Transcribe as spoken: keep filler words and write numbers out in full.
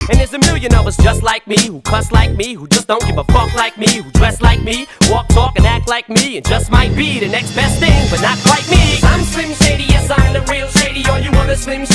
And there's a million of us just like me, who cuss like me, who just don't give a fuck like me, who dress like me, walk, talk, and act like me, and just might be the next best thing, but not quite me. I'm Slim Shady, yes, I'm the real Shady. All you other Slim